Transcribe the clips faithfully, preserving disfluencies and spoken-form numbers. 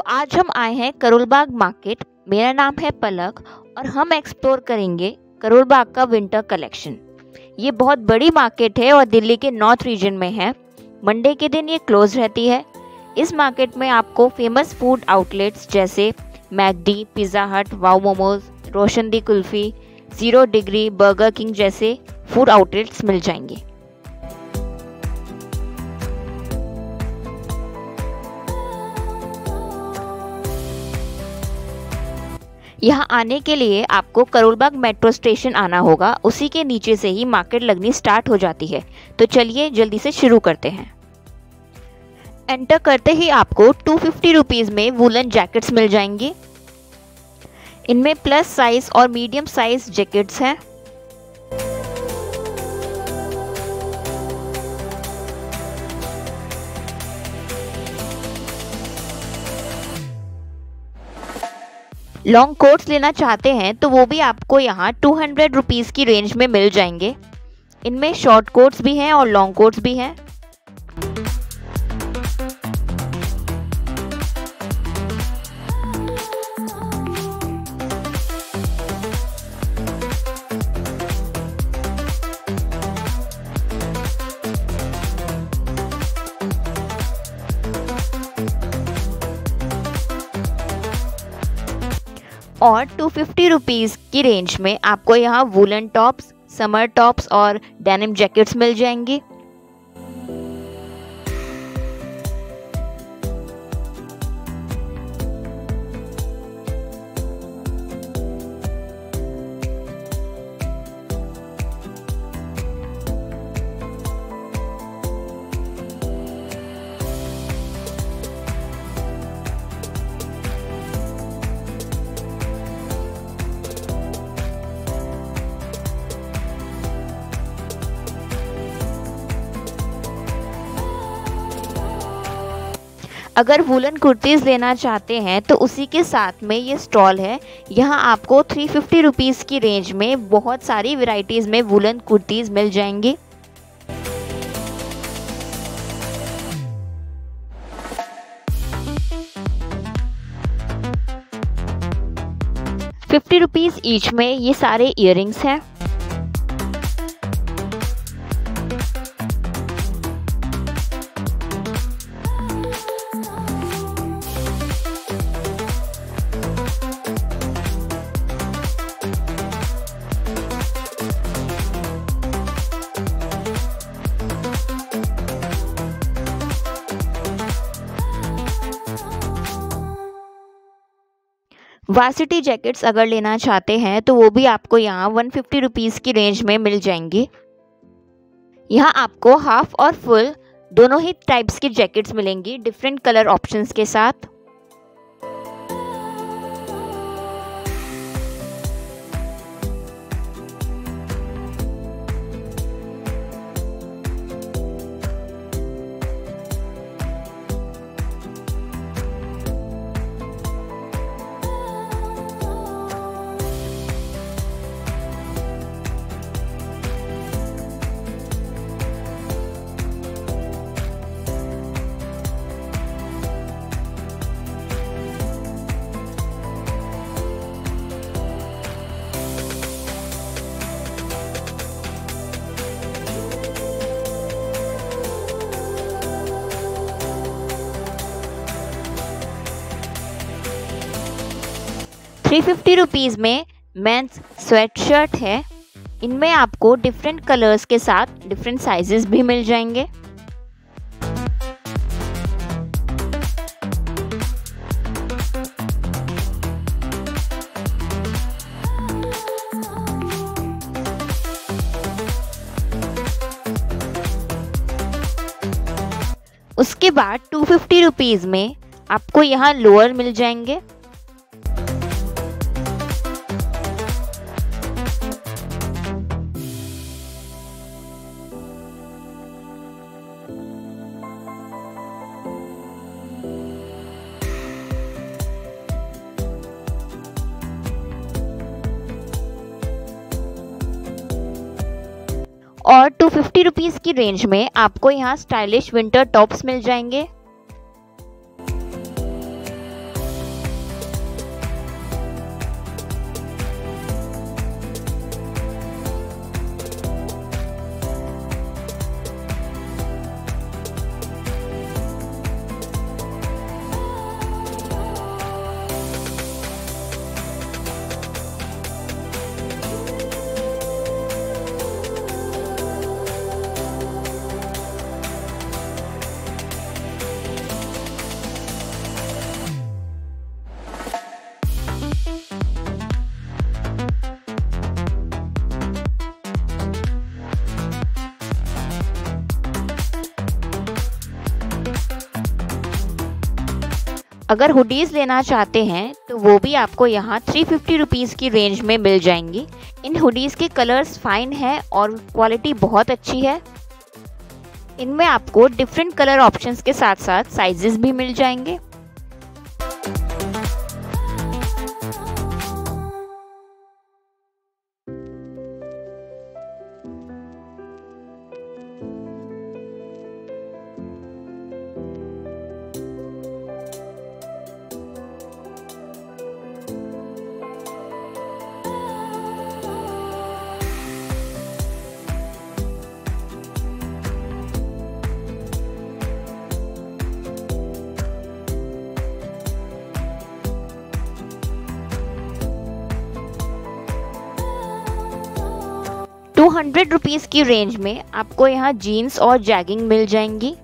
आज हम आए हैं करोल बाग मार्केट। मेरा नाम है पलक और हम एक्सप्लोर करेंगे करोल बाग का विंटर कलेक्शन। ये बहुत बड़ी मार्केट है और दिल्ली के नॉर्थ रीजन में है। मंडे के दिन ये क्लोज रहती है। इस मार्केट में आपको फेमस फूड आउटलेट्स जैसे McD, pizza hut, wow momos, Roshan di kulfi, zero degree, burger king जैसे फूड आउटलेट्स मिल जाएंगे। यहाँ आने के लिए आपको करोल बाग मेट्रो स्टेशन आना होगा। उसी के नीचे से ही मार्केट लगनी स्टार्ट हो जाती है। तो चलिए जल्दी से शुरू करते हैं। एंटर करते ही आपको टू फिफ्टी रुपीज़ में वूलन जैकेट्स मिल जाएंगी। इनमें प्लस साइज और मीडियम साइज जैकेट्स हैं। लॉन्ग कोट्स लेना चाहते हैं तो वो भी आपको यहाँ टू हंड्रेड रुपीज़ की रेंज में मिल जाएंगे। इनमें शॉर्ट कोट्स भी हैं और लॉन्ग कोट्स भी हैं। और टू फिफ्टी रुपीज़ की रेंज में आपको यहाँ वूलन टॉप्स, समर टॉप्स और डेनिम जैकेट्स मिल जाएंगी। अगर वूलन कुर्तीज़ लेना चाहते हैं तो उसी के साथ में ये स्टॉल है। यहाँ आपको थ्री फिफ्टी रुपीज़ की रेंज में बहुत सारी वैरायटीज़ में वूलन कुर्तीज़ मिल जाएंगी। फिफ्टी रुपीज़ ईच में ये सारे इयररिंग्स हैं। वार्सिटी जैकेट्स अगर लेना चाहते हैं तो वो भी आपको यहाँ वन फिफ्टी रुपीज़ की रेंज में मिल जाएंगी। यहाँ आपको हाफ और फुल दोनों ही टाइप्स की जैकेट्स मिलेंगी डिफरेंट कलर ऑप्शंस के साथ। थ्री फिफ्टी रुपीज़ में मेंस स्वेट शर्ट है। इनमें आपको डिफरेंट कलर्स के साथ डिफरेंट साइजेस भी मिल जाएंगे। उसके बाद टू फिफ्टी रुपीज़ में आपको यहाँ लोअर मिल जाएंगे। और टू फिफ्टी रुपीज़ की रेंज में आपको यहाँ स्टाइलिश विंटर टॉप्स मिल जाएंगे। अगर हुडीज़ लेना चाहते हैं तो वो भी आपको यहाँ थ्री फिफ्टी रुपीज़ की रेंज में मिल जाएंगी। इन हुडीज़ के कलर्स फाइन है और क्वालिटी बहुत अच्छी है। इनमें आपको डिफरेंट कलर ऑप्शंस के साथ साथ साइजेस भी मिल जाएंगे। टू हंड्रेड रुपीज़ की रेंज में आपको यहाँ जीन्स और जैगिंग मिल जाएंगी।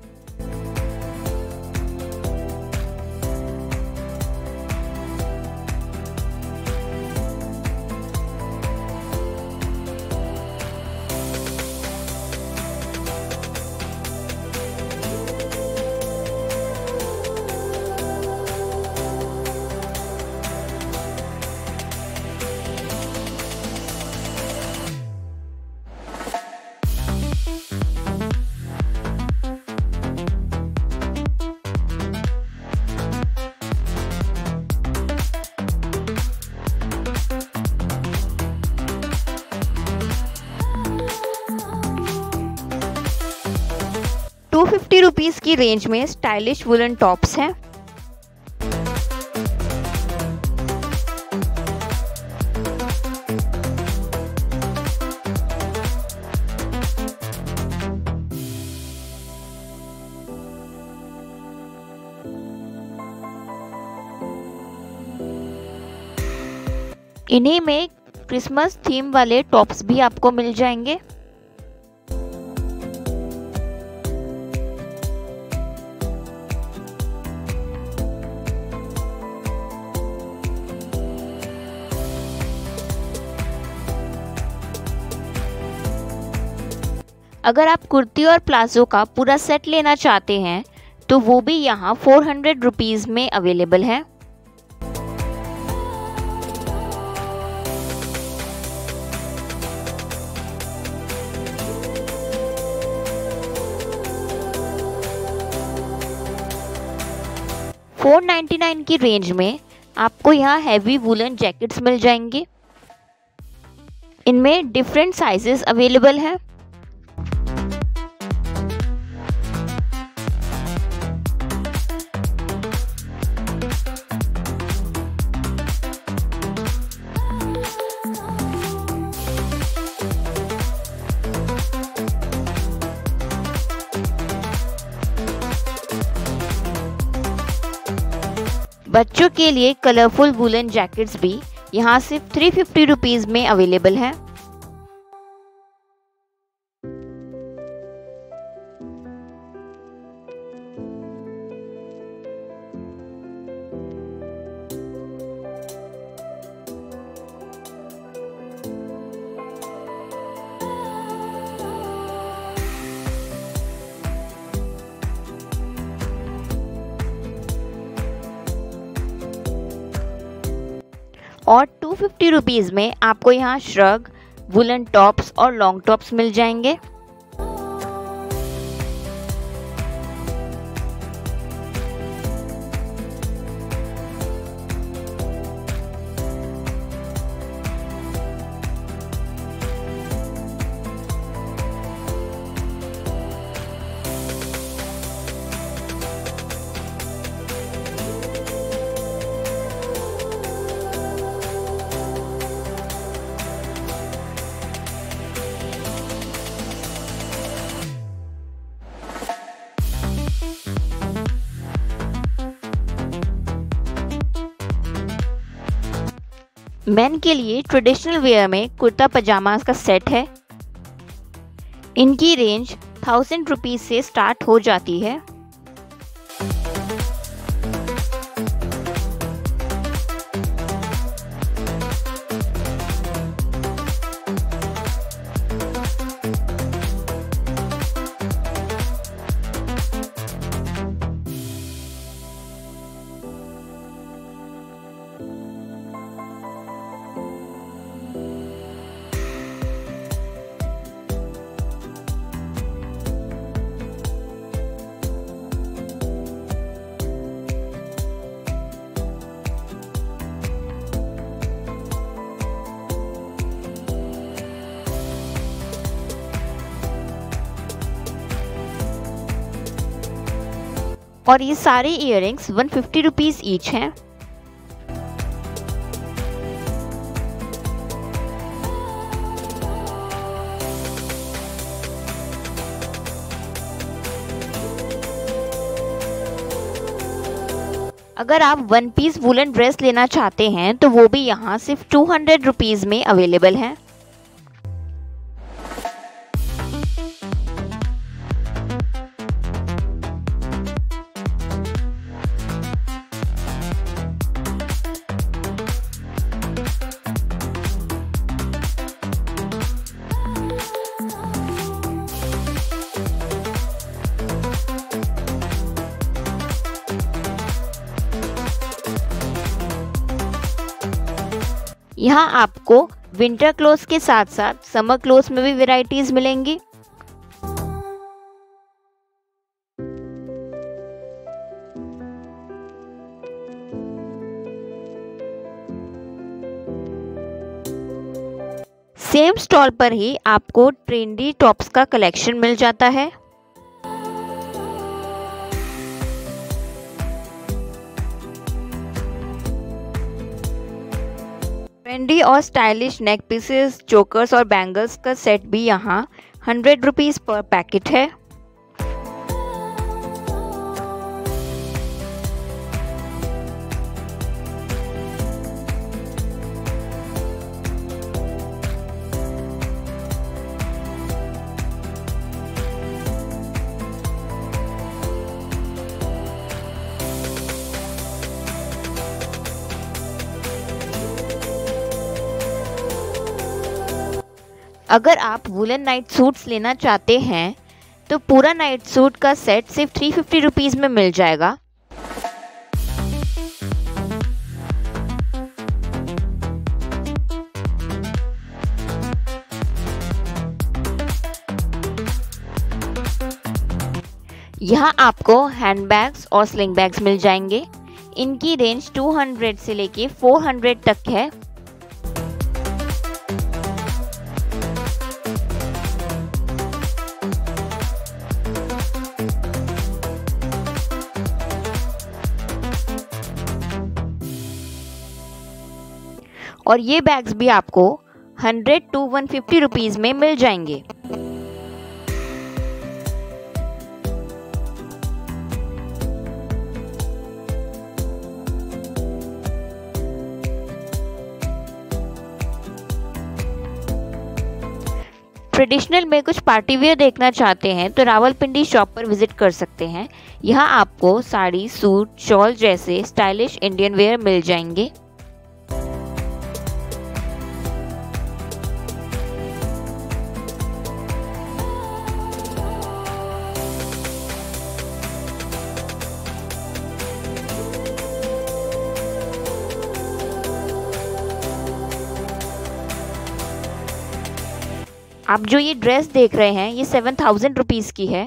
टू फिफ्टी रुपीज़ की रेंज में स्टाइलिश वुलन टॉप्स हैं। इन्हीं में क्रिसमस थीम वाले टॉप्स भी आपको मिल जाएंगे। अगर आप कुर्ती और प्लाजो का पूरा सेट लेना चाहते हैं तो वो भी यहाँ फोर हंड्रेड रुपीज़ में अवेलेबल है। फोर नाइन्टी नाइन की रेंज में आपको यहाँ हैवी वुलन जैकेट्स मिल जाएंगे। इनमें डिफरेंट साइजेस अवेलेबल हैं। बच्चों के लिए कलरफुल वुलन जैकेट्स भी यहाँ सिर्फ थ्री फिफ्टी रुपीज़ में अवेलेबल हैं। और टू फिफ्टी रुपीज़ में आपको यहाँ श्रग, वुलन टॉप्स और लॉन्ग टॉप्स मिल जाएंगे। मेन के लिए ट्रेडिशनल वेयर में कुर्ता पजामा का सेट है। इनकी रेंज थाउजेंड रुपीज़ से स्टार्ट हो जाती है। और ये सारे earrings one fifty rupees each हैं। अगर आप वन पीस वुलन ड्रेस लेना चाहते हैं तो वो भी यहाँ सिर्फ टू हंड्रेड रुपीज़ में अवेलेबल है। यहाँ आपको विंटर क्लोथ्स के साथ साथ समर क्लोथ्स में भी वैरायटीज मिलेंगी। सेम स्टॉल पर ही आपको ट्रेंडी टॉप्स का कलेक्शन मिल जाता है। ट्रेंडी और स्टाइलिश नेक पीसेस, चोकर्स और बैंगल्स का सेट भी यहाँ हंड्रेड रुपीज़ पर पैकेट है। अगर आप वुलन नाइट सूट्स लेना चाहते हैं तो पूरा नाइट सूट का सेट सिर्फ थ्री फिफ्टी रुपीज़ में मिल जाएगा। यहाँ आपको हैंड बैग्स और स्लिंग बैग्स मिल जाएंगे। इनकी रेंज टू हंड्रेड से लेके फोर हंड्रेड तक है। और ये बैग्स भी आपको hundred to one fifty rupees में मिल जाएंगे। ट्रेडिशनल में कुछ पार्टी वेयर देखना चाहते हैं तो रावलपिंडी शॉप पर विजिट कर सकते हैं। यहाँ आपको साड़ी, सूट, शॉल जैसे स्टाइलिश इंडियन वेयर मिल जाएंगे। आप जो ये ड्रेस देख रहे हैं ये सेवन थाउजेंड रुपीज़ की है।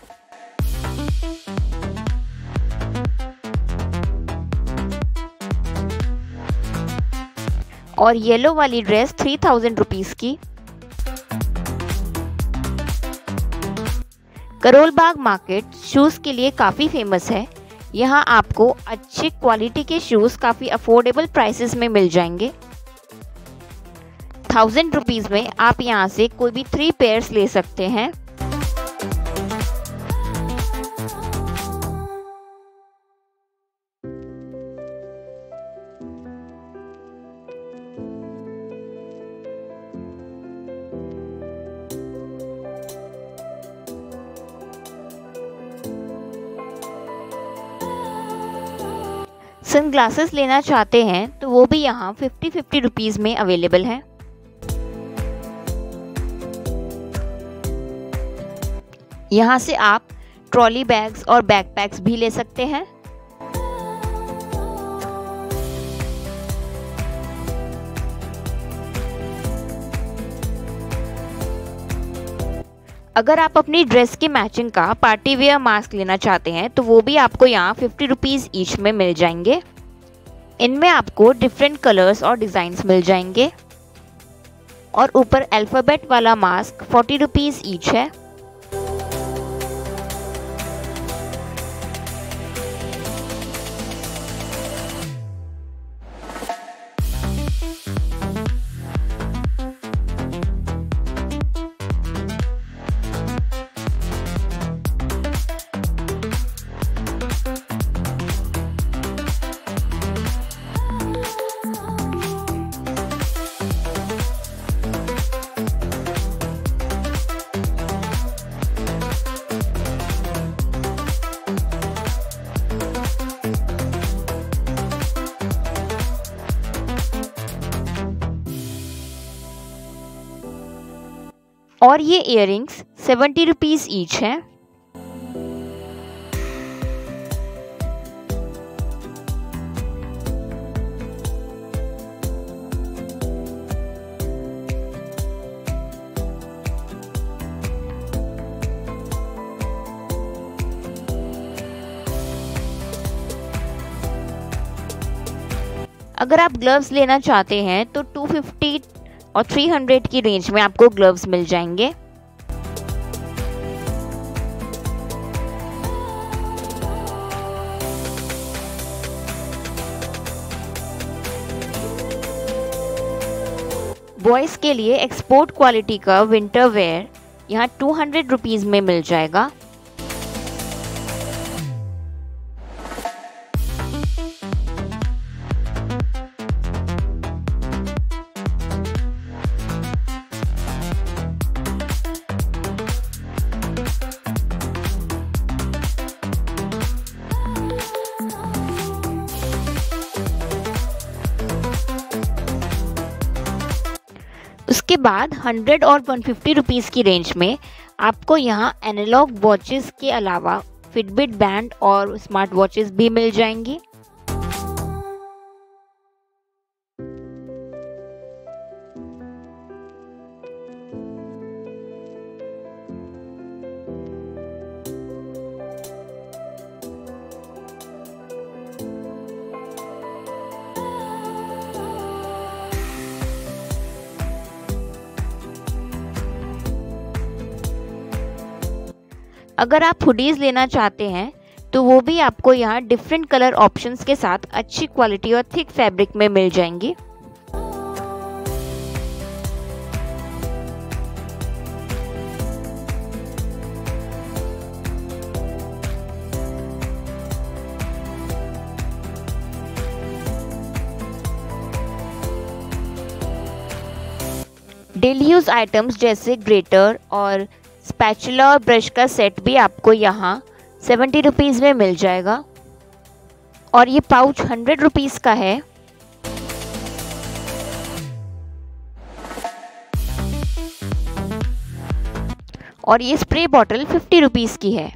और येलो वाली ड्रेस थ्री थाउजेंड रुपीज़ की। करोल बाग मार्केट शूज़ के लिए काफ़ी फेमस है। यहाँ आपको अच्छी क्वालिटी के शूज़ काफ़ी अफोर्डेबल प्राइसेस में मिल जाएंगे। थाउजेंड रुपीज़ में आप यहाँ से कोई भी थ्री पेयर्स ले सकते हैं। सनग्लासेस लेना चाहते हैं तो वो भी यहाँ फिफ्टी फिफ्टी रुपीज़ में अवेलेबल है। यहाँ से आप ट्रॉली बैग्स और बैकपैक्स भी ले सकते हैं। अगर आप अपनी ड्रेस की मैचिंग का पार्टी वेयर मास्क लेना चाहते हैं तो वो भी आपको यहाँ फिफ्टी रुपीज़ ईच में मिल जाएंगे। इनमें आपको डिफरेंट कलर्स और डिज़ाइंस मिल जाएंगे। और ऊपर अल्फ़ाबेट वाला मास्क फोर्टी रुपीज़ ईच है। और ये इयररिंग्स सेवेंटी रुपीज़ ईच है। अगर आप ग्लव्स लेना चाहते हैं तो टू फिफ्टी और थ्री हंड्रेड की रेंज में आपको ग्लव्स मिल जाएंगे। बॉयज़ के लिए एक्सपोर्ट क्वालिटी का विंटर वेयर यहाँ टू हंड्रेड रुपीज़ में मिल जाएगा। उसके बाद हंड्रेड और वन फिफ्टी रुपीज़ की रेंज में आपको यहाँ एनालॉग वॉचेस के अलावा फिटबिट बैंड और स्मार्ट वॉचेस भी मिल जाएंगी। अगर आप हुडीज़ लेना चाहते हैं तो वो भी आपको यहाँ डिफरेंट कलर ऑप्शंस के साथ अच्छी क्वालिटी और थिक फैब्रिक में मिल जाएंगी। डेली यूज आइटम्स जैसे ग्रेटर और स्पैचुला और ब्रश का सेट भी आपको यहाँ सेवेंटी रुपीज़ में मिल जाएगा और ये पाउच हंड्रेड रुपीज़ का है। और ये स्प्रे बॉटल फिफ्टी रुपीज़ की है।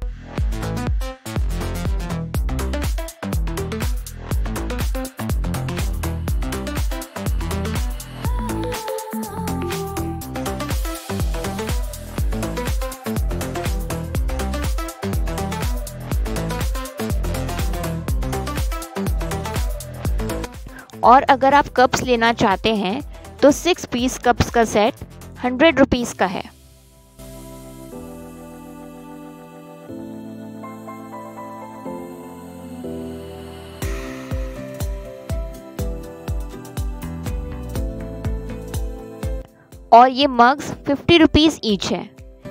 और अगर आप कप्स लेना चाहते हैं तो सिक्स पीस कप्स का सेट हंड्रेड रुपीज़ का है। और ये मग्स फिफ्टी रुपीज़ ईच है।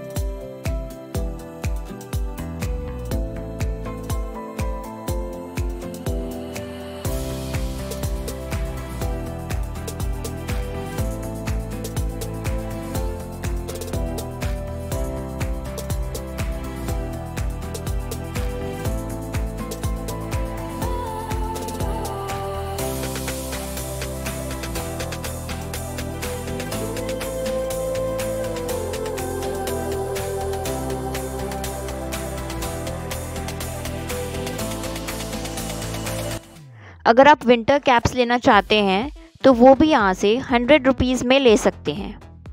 अगर आप विंटर कैप्स लेना चाहते हैं तो वो भी यहाँ से हंड्रेड रुपीज़ में ले सकते हैं।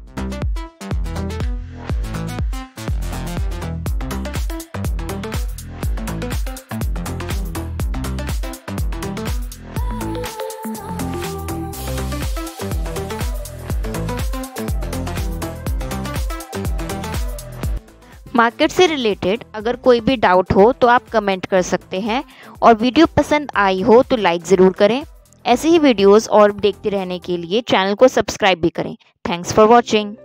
मार्केट से रिलेटेड अगर कोई भी डाउट हो तो आप कमेंट कर सकते हैं और वीडियो पसंद आई हो तो लाइक ज़रूर करें। ऐसे ही वीडियोस और देखते रहने के लिए चैनल को सब्सक्राइब भी करें। Thanks for watching.